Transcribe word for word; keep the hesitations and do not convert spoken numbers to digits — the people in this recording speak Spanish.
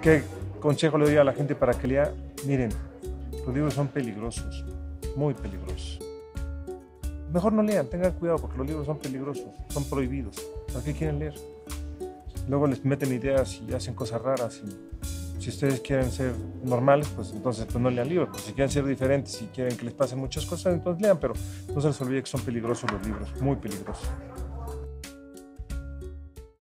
¿Qué consejo le doy a la gente para que lea? Miren, los libros son peligrosos, muy peligrosos. Mejor no lean, tengan cuidado porque los libros son peligrosos, son prohibidos. ¿Para qué quieren leer? Luego les meten ideas y hacen cosas raras. Y si ustedes quieren ser normales, pues entonces pues no lean libros. Pues si quieren ser diferentes y quieren que les pasen muchas cosas, entonces lean, pero no se les olvide que son peligrosos los libros, muy peligrosos.